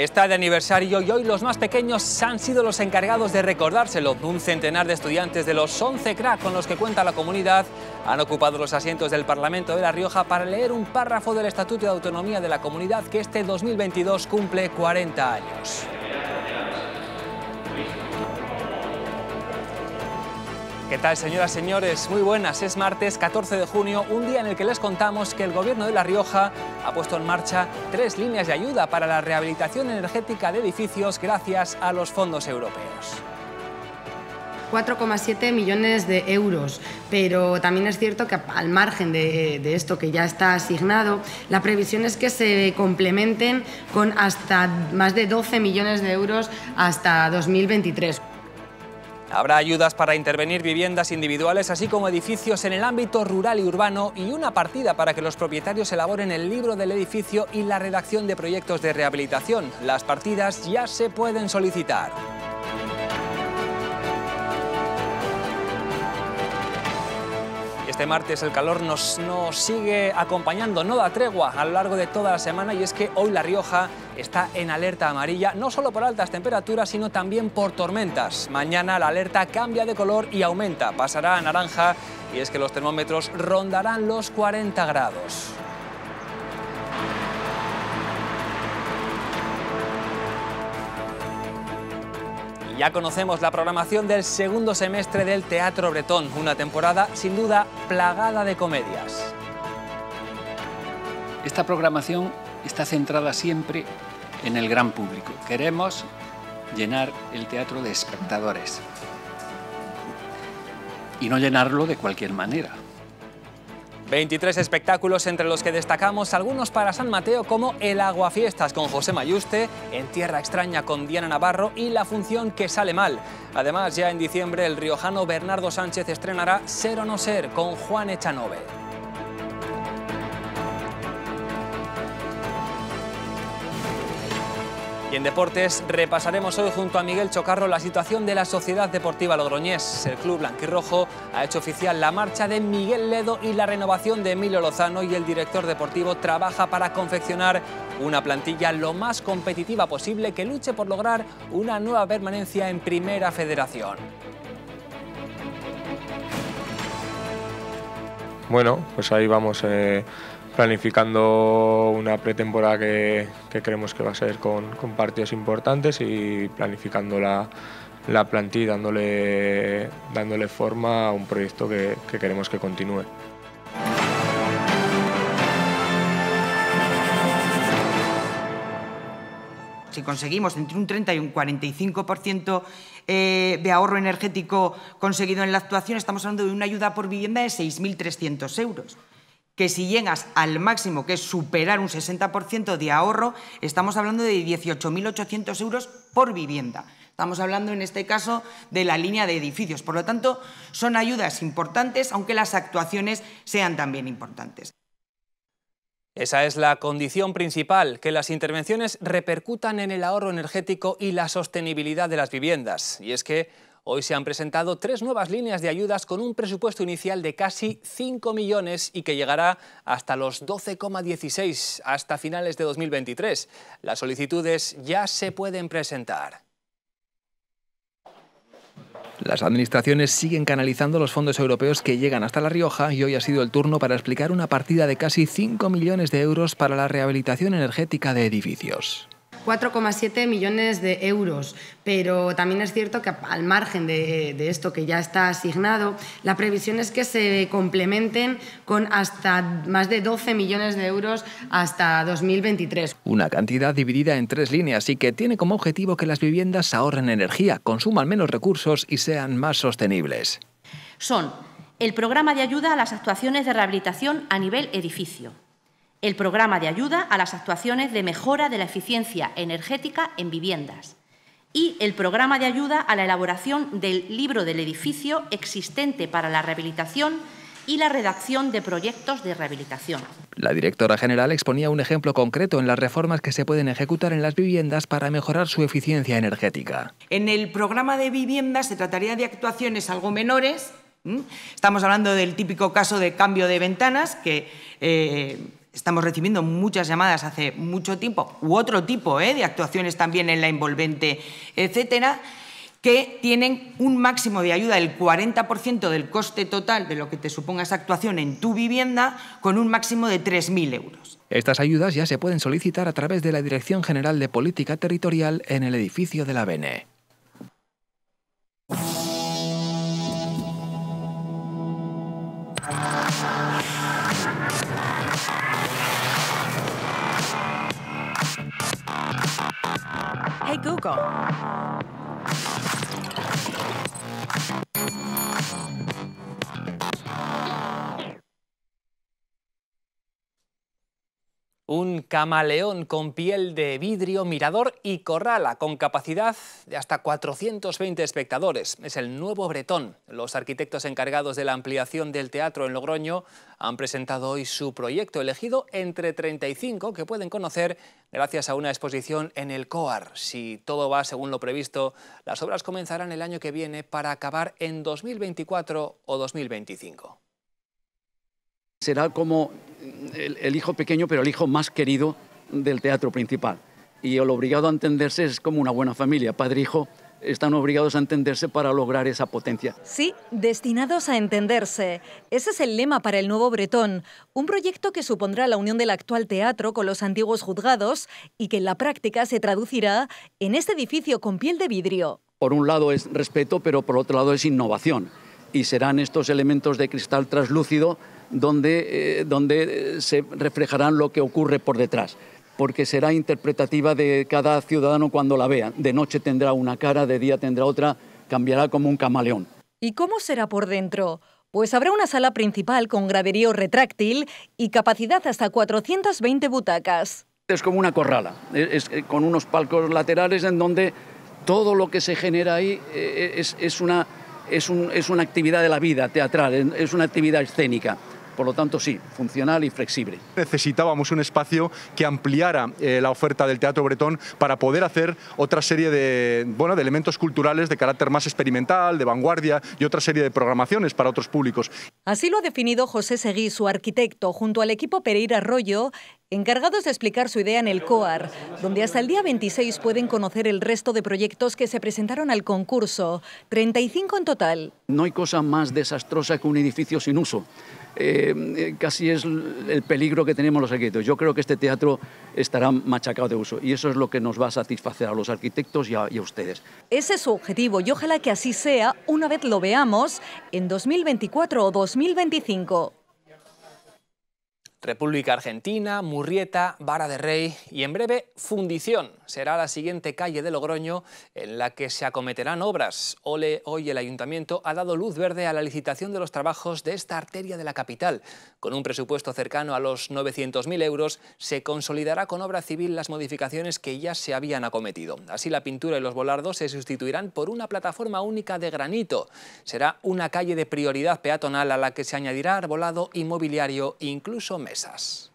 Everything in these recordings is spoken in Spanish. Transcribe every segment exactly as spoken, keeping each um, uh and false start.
Está de aniversario y hoy los más pequeños han sido los encargados de recordárselo. Un centenar de estudiantes de los once C R A con los que cuenta la comunidad han ocupado los asientos del Parlamento de La Rioja para leer un párrafo del Estatuto de Autonomía de la comunidad que este dos mil veintidós cumple cuarenta años. ¿Qué tal, señoras y señores? Muy buenas. Es martes catorce de junio, un día en el que les contamos que el Gobierno de La Rioja ha puesto en marcha tres líneas de ayuda para la rehabilitación energética de edificios gracias a los fondos europeos. cuatro coma siete millones de euros, pero también es cierto que al margen de, de esto que ya está asignado, la previsión es que se complementen con hasta más de doce millones de euros hasta dos mil veintitrés. Habrá ayudas para intervenir viviendas individuales, así como edificios en el ámbito rural y urbano, y una partida para que los propietarios elaboren el libro del edificio y la redacción de proyectos de rehabilitación. Las partidas ya se pueden solicitar. Este martes el calor nos, nos sigue acompañando, no da tregua a lo largo de toda la semana, y es que hoy La Rioja está en alerta amarilla, no solo por altas temperaturas, sino también por tormentas. Mañana la alerta cambia de color y aumenta, pasará a naranja, y es que los termómetros rondarán los cuarenta grados. Ya conocemos la programación del segundo semestre del Teatro Bretón, una temporada sin duda plagada de comedias. Esta programación está centrada siempre en el gran público. Queremos llenar el teatro de espectadores y no llenarlo de cualquier manera. veintitrés espectáculos, entre los que destacamos algunos para San Mateo, como el Aguafiestas con José Mayuste, En Tierra Extraña con Diana Navarro y La Función que sale mal. Además, ya en diciembre, el riojano Bernardo Sánchez estrenará Ser o no ser con Juan Echanove. Y en deportes repasaremos hoy junto a Miguel Chocarro la situación de la Sociedad Deportiva Logroñés. El club blanquirrojo ha hecho oficial la marcha de Miguel Ledo y la renovación de Emilio Lozano, y el director deportivo trabaja para confeccionar una plantilla lo más competitiva posible que luche por lograr una nueva permanencia en Primera Federación. Bueno, pues ahí vamos eh... planificando una pretemporada que, que creemos que va a ser con, con partidos importantes, y planificando la, la plantilla, dándole, dándole forma a un proyecto que, que queremos que continúe. Si conseguimos entre un treinta y un cuarenta y cinco por ciento eh, de ahorro energético conseguido en la actuación, estamos hablando de una ayuda por vivienda de seis mil trescientos euros. Que si llegas al máximo, que es superar un sesenta por ciento de ahorro, estamos hablando de dieciocho mil ochocientos euros por vivienda. Estamos hablando en este caso de la línea de edificios. Por lo tanto, son ayudas importantes, aunque las actuaciones sean también importantes. Esa es la condición principal, que las intervenciones repercutan en el ahorro energético y la sostenibilidad de las viviendas. Y es que hoy se han presentado tres nuevas líneas de ayudas con un presupuesto inicial de casi cinco millones y que llegará hasta los doce coma dieciséis hasta finales de dos mil veintitrés. Las solicitudes ya se pueden presentar. Las administraciones siguen canalizando los fondos europeos que llegan hasta La Rioja, y hoy ha sido el turno para explicar una partida de casi cinco millones de euros para la rehabilitación energética de edificios. cuatro coma siete millones de euros, pero también es cierto que al margen de, de esto que ya está asignado, la previsión es que se complementen con hasta más de doce millones de euros hasta dos mil veintitrés. Una cantidad dividida en tres líneas y que tiene como objetivo que las viviendas ahorren energía, consuman menos recursos y sean más sostenibles. Son el programa de ayuda a las actuaciones de rehabilitación a nivel edificio, el programa de ayuda a las actuaciones de mejora de la eficiencia energética en viviendas y el programa de ayuda a la elaboración del libro del edificio existente para la rehabilitación y la redacción de proyectos de rehabilitación. La directora general exponía un ejemplo concreto en las reformas que se pueden ejecutar en las viviendas para mejorar su eficiencia energética. En el programa de viviendas se trataría de actuaciones algo menores. ¿Mm? Estamos hablando del típico caso de cambio de ventanas, que eh, Estamos recibiendo muchas llamadas hace mucho tiempo, u otro tipo ¿eh? de actuaciones también en la envolvente, etcétera, que tienen un máximo de ayuda del cuarenta por ciento del coste total de lo que te suponga esa actuación en tu vivienda, con un máximo de tres mil euros. Estas ayudas ya se pueden solicitar a través de la Dirección General de Política Territorial en el edificio de la Bene. Hey Google. Un camaleón con piel de vidrio, mirador y corrala, con capacidad de hasta cuatrocientos veinte espectadores. Es el nuevo Bretón. Los arquitectos encargados de la ampliación del teatro en Logroño han presentado hoy su proyecto, elegido entre treinta y cinco que pueden conocer gracias a una exposición en el COAR. Si todo va según lo previsto, las obras comenzarán el año que viene para acabar en dos mil veinticuatro o dos mil veinticinco. Será como el, el hijo pequeño, pero el hijo más querido del teatro principal. Y el obligado a entenderse es como una buena familia. Padre e hijo están obligados a entenderse para lograr esa potencia. Sí, destinados a entenderse. Ese es el lema para el nuevo Bretón, un proyecto que supondrá la unión del actual teatro con los antiguos juzgados y que en la práctica se traducirá en este edificio con piel de vidrio. Por un lado es respeto, pero por otro lado es innovación. Y serán estos elementos de cristal translúcido donde, eh, donde se reflejarán lo que ocurre por detrás, porque será interpretativa de cada ciudadano cuando la vea. De noche tendrá una cara, de día tendrá otra, cambiará como un camaleón. ¿Y cómo será por dentro? Pues habrá una sala principal con graderío retráctil y capacidad hasta cuatrocientas veinte butacas. Es como una corrala, es, es, con unos palcos laterales en donde todo lo que se genera ahí eh, es, es, una, es, un, es una actividad de la vida teatral, es una actividad escénica. Por lo tanto, sí, funcional y flexible. Necesitábamos un espacio que ampliara eh, la oferta del Teatro Bretón para poder hacer otra serie de, bueno, de elementos culturales de carácter más experimental, de vanguardia y otra serie de programaciones para otros públicos. Así lo ha definido José Seguí, su arquitecto, junto al equipo Pereira Arroyo, encargados de explicar su idea en el COAR, donde hasta el día veintiséis pueden conocer el resto de proyectos que se presentaron al concurso, treinta y cinco en total. No hay cosa más desastrosa que un edificio sin uso. Eh, casi es el peligro que tenemos los arquitectos. Yo creo que este teatro estará machacado de uso y eso es lo que nos va a satisfacer a los arquitectos y a, y a ustedes. Ese es su objetivo y ojalá que así sea una vez lo veamos en dos mil veinticuatro o dos mil veinticinco. República Argentina, Murrieta, Vara de Rey y en breve Fundición. Será la siguiente calle de Logroño en la que se acometerán obras. Ole, hoy el Ayuntamiento ha dado luz verde a la licitación de los trabajos de esta arteria de la capital. Con un presupuesto cercano a los novecientos mil euros se consolidará con obra civil las modificaciones que ya se habían acometido. Así la pintura y los volardos se sustituirán por una plataforma única de granito. Será una calle de prioridad peatonal a la que se añadirá arbolado y mobiliario, incluso mesas. Mesas.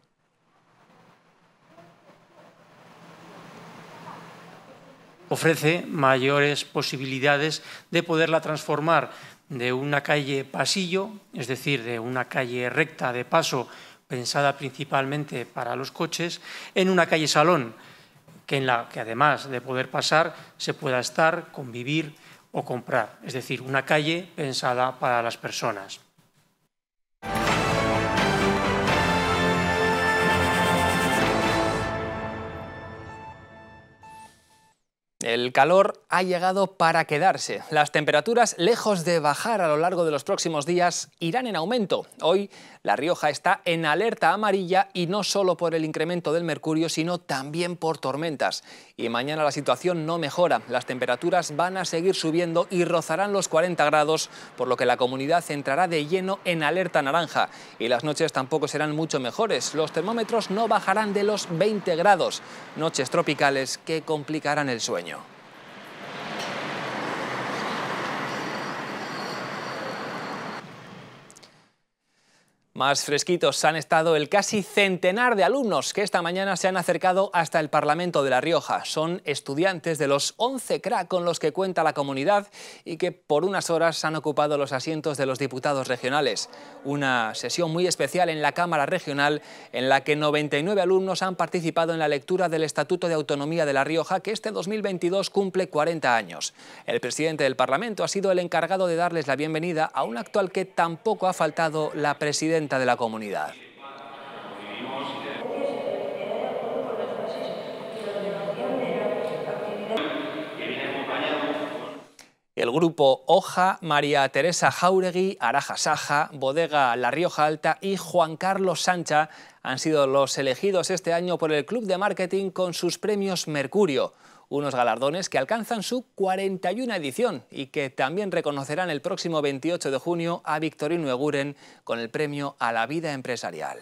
Ofrece mayores posibilidades de poderla transformar de una calle pasillo, es decir, de una calle recta de paso pensada principalmente para los coches, en una calle salón, que en la que además de poder pasar se pueda estar, convivir o comprar, es decir, una calle pensada para las personas. El calor ha llegado para quedarse. Las temperaturas, lejos de bajar a lo largo de los próximos días, irán en aumento. Hoy La Rioja está en alerta amarilla y no solo por el incremento del mercurio, sino también por tormentas. Y mañana la situación no mejora. Las temperaturas van a seguir subiendo y rozarán los cuarenta grados, por lo que la comunidad entrará de lleno en alerta naranja. Y las noches tampoco serán mucho mejores. Los termómetros no bajarán de los veinte grados. Noches tropicales que complicarán el sueño. Más fresquitos han estado el casi centenar de alumnos que esta mañana se han acercado hasta el Parlamento de La Rioja. Son estudiantes de los once C R A con los que cuenta la comunidad y que por unas horas han ocupado los asientos de los diputados regionales. Una sesión muy especial en la Cámara Regional en la que noventa y nueve alumnos han participado en la lectura del Estatuto de Autonomía de La Rioja, que este dos mil veintidós cumple cuarenta años. El presidente del Parlamento ha sido el encargado de darles la bienvenida a un acto al que tampoco ha faltado la presidenta de la comunidad. El grupo Hoja, María Teresa Jáuregui, Araja Saja, Bodega La Rioja Alta y Juan Carlos Sancha han sido los elegidos este año por el Club de Marketing con sus premios Mercurio. Unos galardones que alcanzan su cuarenta y una edición y que también reconocerán el próximo veintiocho de junio a Victorino Eguren con el premio a la vida empresarial.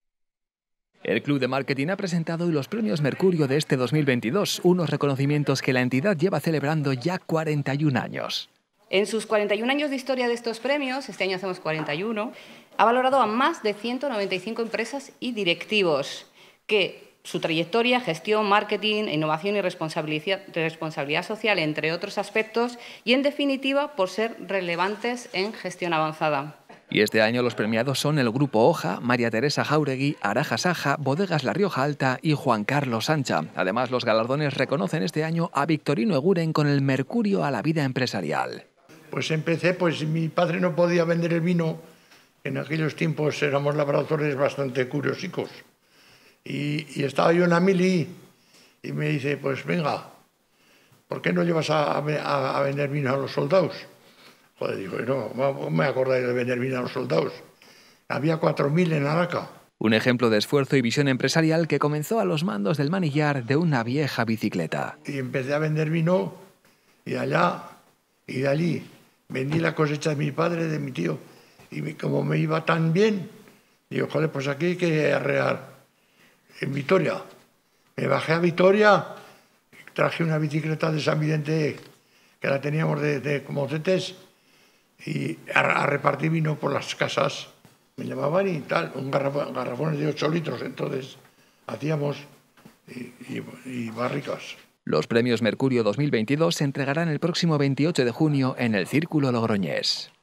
El Club de Marketing ha presentado hoy los premios Mercurio de este dos mil veintidós, unos reconocimientos que la entidad lleva celebrando ya cuarenta y un años. En sus cuarenta y un años de historia de estos premios, este año hacemos cuarenta y uno, ha valorado a más de ciento noventa y cinco empresas y directivos que su trayectoria, gestión, marketing, innovación y responsabilidad, responsabilidad social, entre otros aspectos, y en definitiva por ser relevantes en gestión avanzada. Y este año los premiados son el Grupo Hoja, María Teresa Jáuregui, Araja Saja, Bodegas La Rioja Alta y Juan Carlos Sancha. Además, los galardones reconocen este año a Victorino Eguren con el Mercurio a la vida empresarial. Pues empecé, pues mi padre no podía vender el vino. En aquellos tiempos éramos labradores bastante curiosicos. Y, y estaba yo en la mili y me dice, pues venga, ¿por qué no llevas a, a, a vender vino a los soldados? Joder, digo, no, me acordáis de vender vino a los soldados. Había cuatro mil en Araca. Un ejemplo de esfuerzo y visión empresarial que comenzó a los mandos del manillar de una vieja bicicleta. Y empecé a vender vino y de allá y de allí vendí la cosecha de mi padre, de mi tío. Y como me iba tan bien, digo, joder, pues aquí hay que arrear. En Vitoria. Me bajé a Vitoria, traje una bicicleta de San Vidente que la teníamos de, de como cetes y a, a repartir vino por las casas. Me llamaban y tal, un garrafón, garrafones de ocho litros, entonces hacíamos y, y, y barricas. Los premios Mercurio dos mil veintidós se entregarán el próximo veintiocho de junio en el Círculo Logroñés.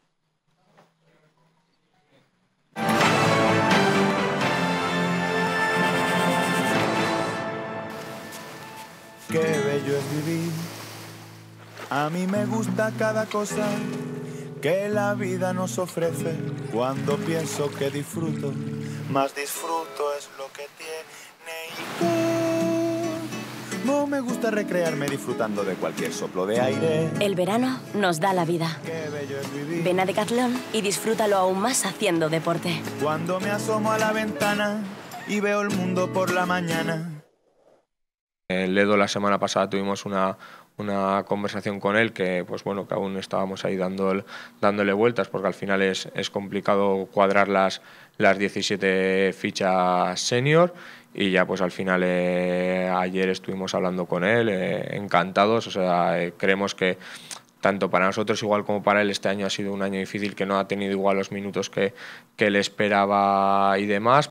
Qué bello es vivir, a mí me gusta cada cosa que la vida nos ofrece. Cuando pienso que disfruto, más disfruto es lo que tiene. Y no me gusta recrearme disfrutando de cualquier soplo de aire. El verano nos da la vida. Qué bello es vivir. Ven a Decathlon y disfrútalo aún más haciendo deporte. Cuando me asomo a la ventana y veo el mundo por la mañana. El Ledo la semana pasada tuvimos una, una conversación con él que pues bueno que aún estábamos ahí dando, dándole vueltas porque al final es, es complicado cuadrar las, las diecisiete fichas senior y ya pues al final eh, ayer estuvimos hablando con él, eh, encantados, o sea, eh, creemos que tanto para nosotros igual como para él este año ha sido un año difícil, que no ha tenido igual los minutos que, que él esperaba y demás.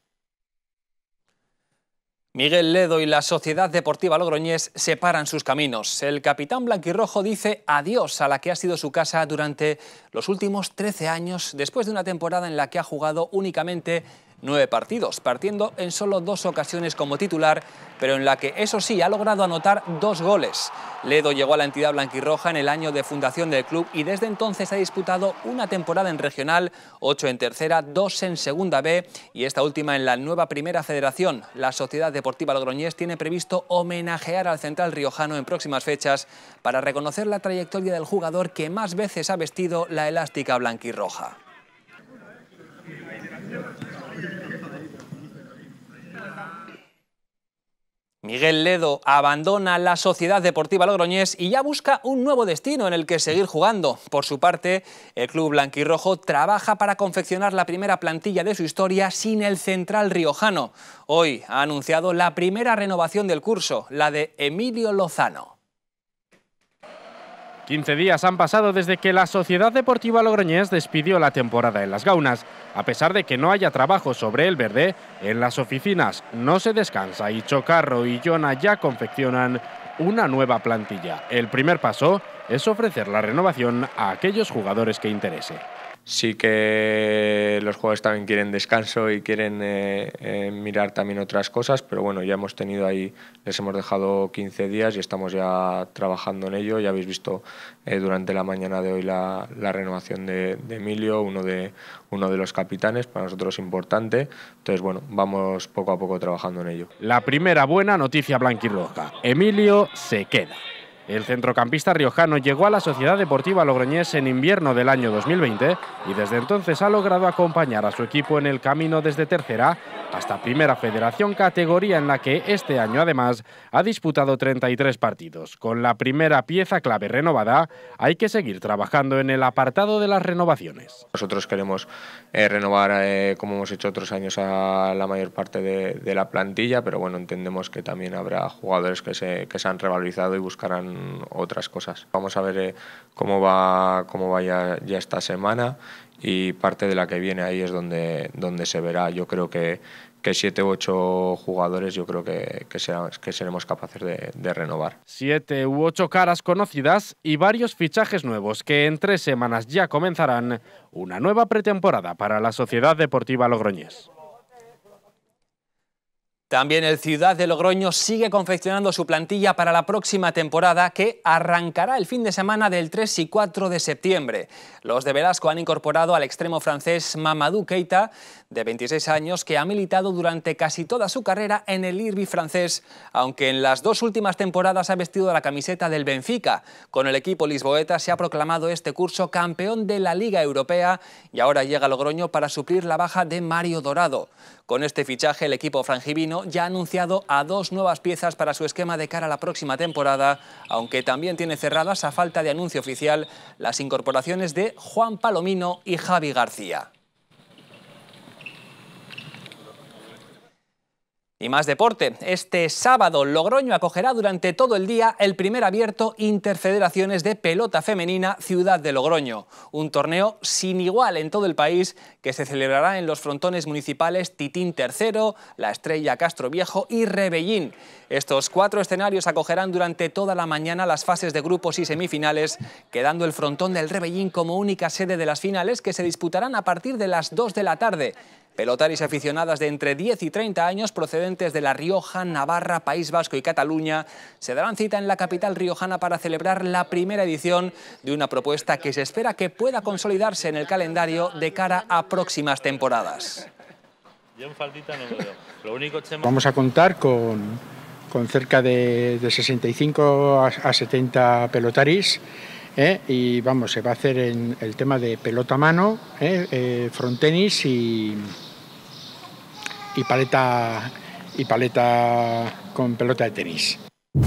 Miguel Ledo y la Sociedad Deportiva Logroñés separan sus caminos. El capitán blanquirrojo dice adiós a la que ha sido su casa durante los últimos trece años, después de una temporada en la que ha jugado únicamente nueve partidos, partiendo en solo dos ocasiones como titular, pero en la que, eso sí, ha logrado anotar dos goles. Ledo llegó a la entidad blanquirroja en el año de fundación del club y desde entonces ha disputado una temporada en regional, ocho en tercera, dos en segunda B y esta última en la nueva primera federación. La Sociedad Deportiva Logroñés tiene previsto homenajear al central riojano en próximas fechas para reconocer la trayectoria del jugador que más veces ha vestido la elástica blanquirroja. Miguel Ledo abandona la Sociedad Deportiva Logroñés y ya busca un nuevo destino en el que seguir jugando. Por su parte, el club blanquirrojo trabaja para confeccionar la primera plantilla de su historia sin el central riojano. Hoy ha anunciado la primera renovación del curso, la de Emilio Lozano. quince días han pasado desde que la Sociedad Deportiva Logroñés despidió la temporada en Las Gaunas. A pesar de que no haya trabajo sobre el verde, en las oficinas no se descansa y Chocarro y Jona ya confeccionan una nueva plantilla. El primer paso es ofrecer la renovación a aquellos jugadores que interese. Sí que los jugadores también quieren descanso y quieren eh, eh, mirar también otras cosas, pero bueno, ya hemos tenido ahí, les hemos dejado quince días y estamos ya trabajando en ello. Ya habéis visto eh, durante la mañana de hoy la, la renovación de, de Emilio, uno de, uno de los capitanes, para nosotros importante. Entonces, bueno, vamos poco a poco trabajando en ello. La primera buena noticia blanquirroja: Emilio se queda. El centrocampista riojano llegó a la Sociedad Deportiva Logroñés en invierno del año dos mil veinte y desde entonces ha logrado acompañar a su equipo en el camino desde tercera hasta primera federación, categoría en la que este año además ha disputado treinta y tres partidos. Con la primera pieza clave renovada, hay que seguir trabajando en el apartado de las renovaciones. Nosotros queremos eh, renovar, eh, como hemos hecho otros años, a la mayor parte de, de la plantilla, pero bueno, entendemos que también habrá jugadores que se, que se han revalorizado y buscarán otras cosas. Vamos a ver eh, cómo va, cómo va ya, ya esta semana, y parte de la que viene ahí es donde, donde se verá. Yo creo que, que siete u ocho jugadores yo creo que, que, será, que seremos capaces de, de renovar. Siete u ocho caras conocidas y varios fichajes nuevos que en tres semanas ya comenzarán una nueva pretemporada para la Sociedad Deportiva Logroñés. También el Ciudad de Logroño sigue confeccionando su plantilla para la próxima temporada, que arrancará el fin de semana del tres y cuatro de septiembre. Los de Velasco han incorporado al extremo francés Mamadou Keita, de veintiséis años, que ha militado durante casi toda su carrera en el Irby francés, aunque en las dos últimas temporadas ha vestido la camiseta del Benfica. Con el equipo lisboeta se ha proclamado este curso campeón de la Liga Europea y ahora llega a Logroño para suplir la baja de Mario Dorado. Con este fichaje, el equipo frangivino ya ha anunciado a dos nuevas piezas para su esquema de cara a la próxima temporada, aunque también tiene cerradas, a falta de anuncio oficial, las incorporaciones de Juan Palomino y Javi García. Y más deporte. Este sábado Logroño acogerá durante todo el día el primer abierto Interfederaciones de Pelota Femenina Ciudad de Logroño, un torneo sin igual en todo el país que se celebrará en los frontones municipales Titín tercero, La Estrella Castroviejo y Rebellín. Estos cuatro escenarios acogerán durante toda la mañana las fases de grupos y semifinales, quedando el frontón del Rebellín como única sede de las finales, que se disputarán a partir de las dos de la tarde. Pelotaris aficionadas de entre diez y treinta años procedentes de La Rioja, Navarra, País Vasco y Cataluña se darán cita en la capital riojana para celebrar la primera edición de una propuesta que se espera que pueda consolidarse en el calendario de cara a próximas temporadas. Vamos a contar con, con cerca de, de sesenta y cinco a setenta pelotaris. ¿Eh? Y vamos, se va a hacer en el tema de pelota a mano, ¿eh? Eh, frontenis y, y, paleta, y paleta con pelota de tenis.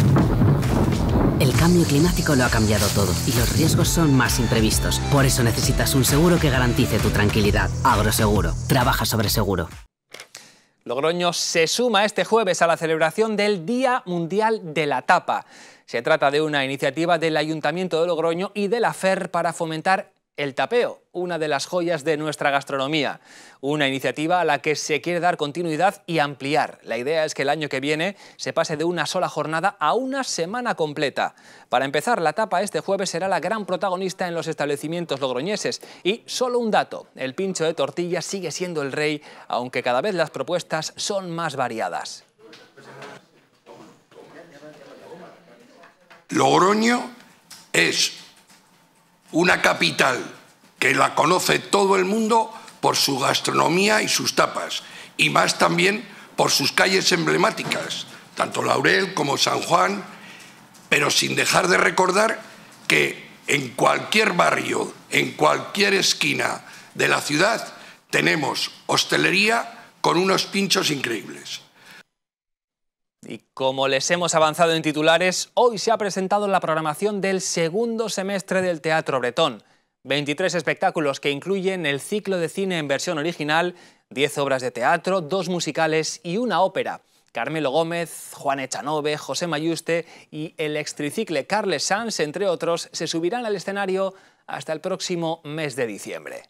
El cambio climático lo ha cambiado todo y los riesgos son más imprevistos. Por eso necesitas un seguro que garantice tu tranquilidad. Agroseguro. Trabaja sobre seguro. Logroño se suma este jueves a la celebración del Día Mundial de la Tapa. Se trata de una iniciativa del Ayuntamiento de Logroño y de la F E R para fomentar el tapeo, una de las joyas de nuestra gastronomía. Una iniciativa a la que se quiere dar continuidad y ampliar. La idea es que el año que viene se pase de una sola jornada a una semana completa. Para empezar, la tapa este jueves será la gran protagonista en los establecimientos logroñeses. Y solo un dato, el pincho de tortilla sigue siendo el rey, aunque cada vez las propuestas son más variadas. Logroño es una capital que la conoce todo el mundo por su gastronomía y sus tapas, y más también por sus calles emblemáticas, tanto Laurel como San Juan, pero sin dejar de recordar que en cualquier barrio, en cualquier esquina de la ciudad, tenemos hostelería con unos pinchos increíbles. Y como les hemos avanzado en titulares, hoy se ha presentado la programación del segundo semestre del Teatro Bretón. veintitrés espectáculos que incluyen el ciclo de cine en versión original, diez obras de teatro, dos musicales y una ópera. Carmelo Gómez, Juan Echanove, José Mayuste y el extricicle Carles Sans, entre otros, se subirán al escenario hasta el próximo mes de diciembre.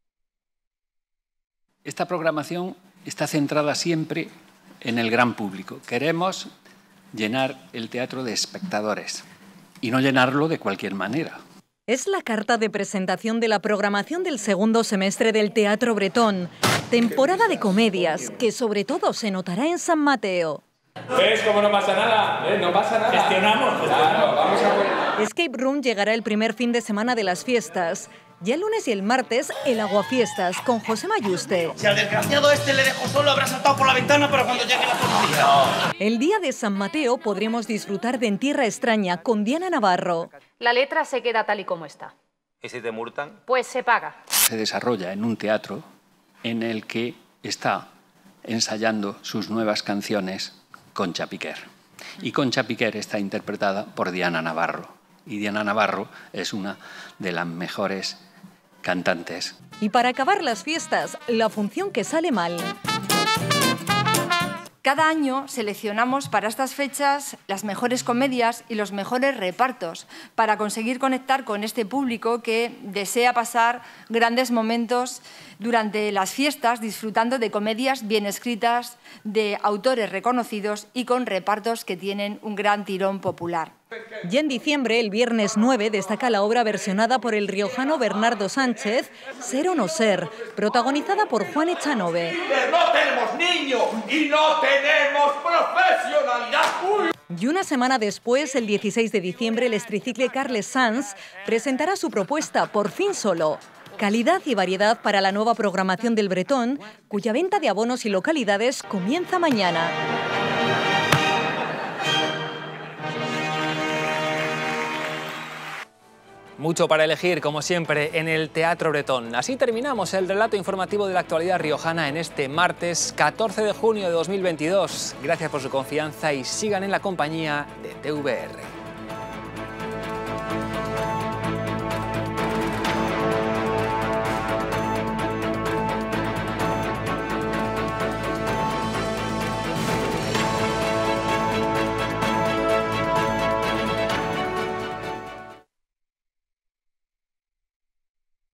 Esta programación está centrada siempre en el gran público. Queremos llenar el teatro de espectadores y no llenarlo de cualquier manera. Es la carta de presentación de la programación del segundo semestre del Teatro Bretón, temporada de comedias, que sobre todo se notará en San Mateo. ¿Ves cómo no pasa nada? ¿Ves? No pasa nada. Gestionamos. Claro, vamos a... Escape Room llegará el primer fin de semana de las fiestas. Ya el lunes y el martes, el Aguafiestas, con José Mayuste. Si al desgraciado este le dejo solo, habrá saltado por la ventana para cuando llegue la policía. El día de San Mateo podremos disfrutar de En Tierra Extraña con Diana Navarro. La letra se queda tal y como está. ¿Y si te multan? Pues se paga. Se desarrolla en un teatro en el que está ensayando sus nuevas canciones Concha Piquer. Y Concha Piquer está interpretada por Diana Navarro. Y Diana Navarro es una de las mejores cantantes. Y para acabar las fiestas, la función que sale mal. Cada año seleccionamos para estas fechas las mejores comedias y los mejores repartos para conseguir conectar con este público que desea pasar grandes momentos durante las fiestas disfrutando de comedias bien escritas, de autores reconocidos y con repartos que tienen un gran tirón popular. Ya en diciembre, el viernes nueve, destaca la obra versionada por el riojano Bernardo Sánchez, Ser o no ser, protagonizada por Juan Echanove. No tenemos niños y no tenemos profesionalidad. Uy. Y una semana después, el dieciséis de diciembre, el extricicle Carles Sans presentará su propuesta Por fin solo. Calidad y variedad para la nueva programación del Bretón, cuya venta de abonos y localidades comienza mañana. Mucho para elegir, como siempre, en el Teatro Bretón. Así terminamos el relato informativo de la actualidad riojana en este martes catorce de junio de dos mil veintidós. Gracias por su confianza y sigan en la compañía de T V R.